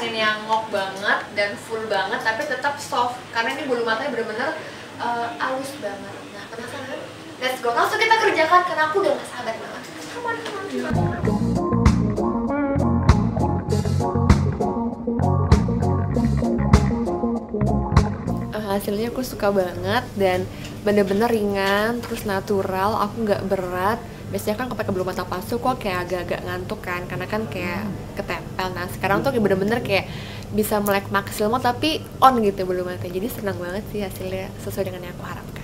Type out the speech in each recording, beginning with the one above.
pengen yang ngok banget dan full banget tapi tetap soft karena ini bulu matanya bener-bener halus banget. Nah penasaran? Let's go, langsung kita kerjakan karena aku udah gak sabar banget. Come on. Hasilnya aku suka banget dan bener-bener ringan, terus natural, aku nggak berat. Biasanya kan kalau pakai bulu mata palsu kok kayak agak-agak ngantuk kan, karena kan kayak ketempel. Nah sekarang tuh bener-bener kayak bisa melek maksimal tapi on gitu bulu mata. Jadi senang banget sih hasilnya sesuai dengan yang aku harapkan.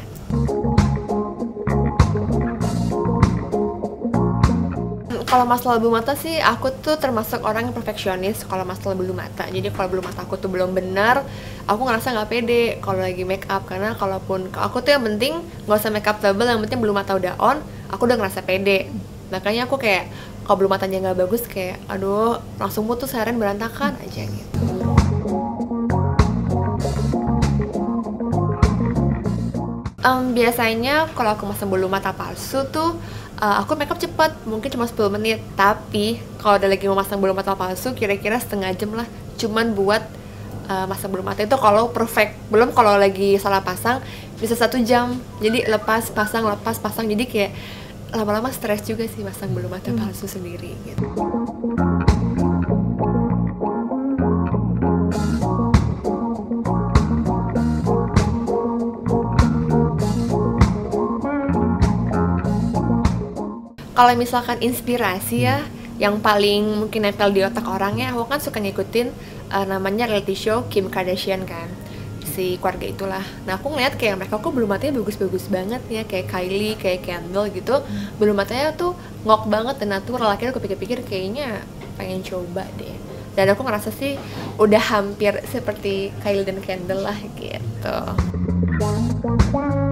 Kalau masalah bulu mata sih, aku tuh termasuk orang yang perfeksionis kalau masalah bulu mata. Jadi kalau bulu mata aku tuh belum benar, aku ngerasa nggak pede kalau lagi make up. Karena kalaupun aku tuh yang penting nggak usah make up tebel, yang penting bulu mata udah on, aku udah ngerasa pede. Makanya aku kayak kalau bulu matanya nggak bagus kayak, aduh langsung putus harian berantakan aja gitu. Biasanya kalau aku masang bulu mata palsu tuh aku makeup cepet, mungkin cuma 10 menit. Tapi kalau udah lagi mau masang bulu mata palsu kira-kira setengah jam lah. Cuman buat masang bulu mata itu kalau perfect. Belum kalau lagi salah pasang bisa 1 jam. Jadi lepas pasang. Jadi kayak lama-lama stres juga sih masang bulu mata palsu sendiri gitu. Kalau misalkan inspirasi ya, yang paling mungkin nempel di otak orangnya, aku kan suka ngikutin namanya reality show Kim Kardashian kan, si keluarga itulah. Nah aku ngeliat kayak mereka kok bulu matanya bagus-bagus banget ya, kayak Kylie, kayak Kendall gitu, bulu matanya tuh ngok banget dan natural. Akhirnya aku pikir-pikir kayaknya pengen coba deh. Dan aku ngerasa sih udah hampir seperti Kylie dan Kendall lah gitu.